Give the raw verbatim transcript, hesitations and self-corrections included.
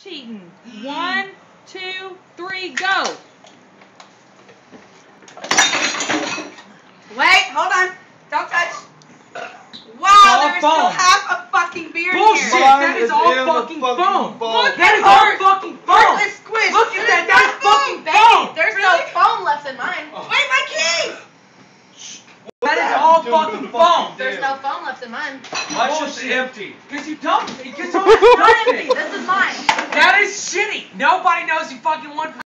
cheating. One, two, three, go. Wait, hold on. Don't touch. Wow, there's still half a fucking beer Bullshit. here. That is all fucking foam. That is all fucking foam. It's squished. Look at that. That is fucking Baby, foam. there's no foam left in mine. Wait, my keys. That is all fucking foam. There's no foam left in mine. Mine's just empty. Because you don't. Because It's not empty. This is mine. That is shitty. Nobody knows you fucking won.